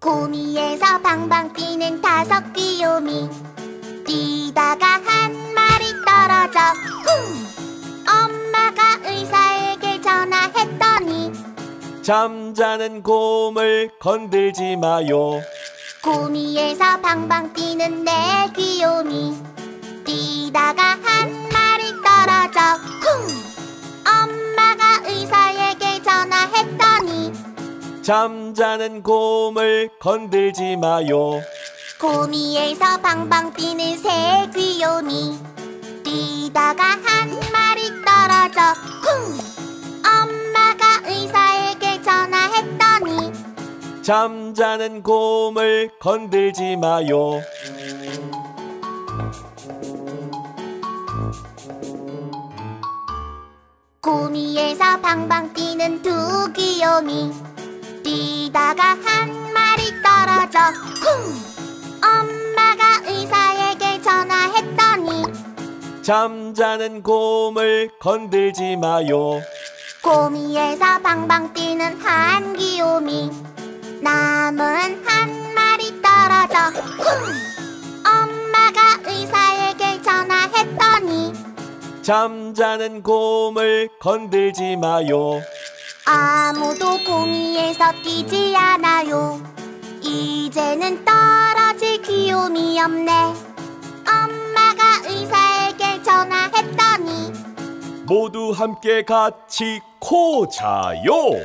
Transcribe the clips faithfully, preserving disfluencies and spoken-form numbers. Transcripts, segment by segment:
구미에서 방방 뛰는 다섯 귀요미. 뛰다가 한 마리 떨어져 쿵! 엄마가 의사에게 전화했더니 잠자는 곰을 건들지 마요. 구미에서 방방 뛰는 네 귀요미. 뛰다가 한 마리 떨어져 쿵! 엄마가 의사에게 전화했더니 잠자는 곰을 건들지 마요. 구미에서 방방 뛰는 새 귀요미. 뛰다가 한 마리 떨어져 쿵! 엄마가 의사에게 전화했더니 잠자는 곰을 건들지 마요. 구미에서 방방 뛰는 두 귀요미. 뛰다가 한 마리 떨어져 쿵! 엄마가 의사에게 전화했더니 잠자는 곰을 건들지 마요. 구미에서 방방 뛰는 한 귀요미. 남은 한 마리 떨어져 쿵! 엄마가 의사에게 전화했더니 잠자는 곰을 건들지 마요. 아무도 구미에서 뛰지 않아요. 이제는 떨어질 귀요미 없네. 엄마가 의사에게 전화했더니 모두 함께 같이 코 자요.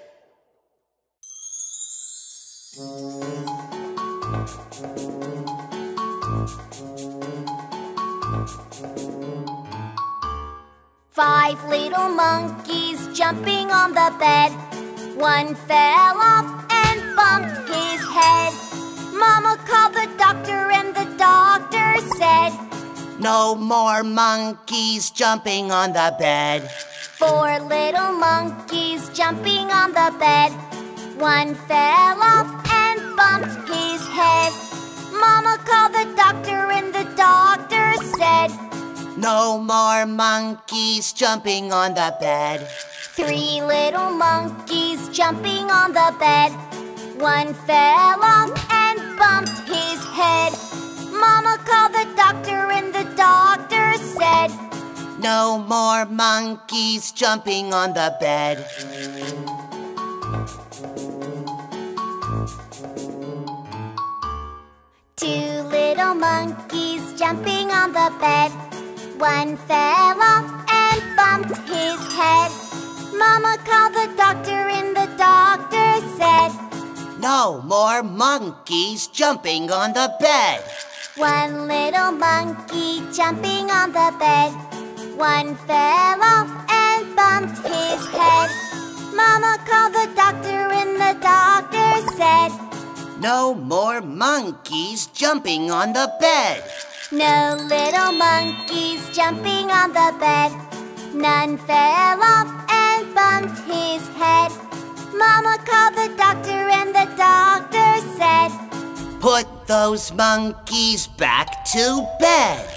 Five little monkeys jumping on the bed. One fell off and bumped his head. Mama called the doctor and the doctor said, No more monkeys jumping on the bed. Four little monkeys jumping on the bed. One fell off and bumped his head. Mama called the doctor and the doctor said, No more monkeys jumping on the bed. Three little monkeys jumping on the bed. One fell off and bumped his head. Mama called the doctor and the doctor said, No more monkeys jumping on the bed. Two little monkeys jumping on the bed. One fell off and bumped his head. Mama called the doctor and the doctor said, No more monkeys jumping on the bed. One little monkey jumping on the bed. One fell off and bumped his head. Mama called the doctor and the doctor said, No more monkeys jumping on the bed. No little monkeys jumping on the bed. None fell off and bumped his head. Mama called the doctor and the doctor said, Put those monkeys back to bed.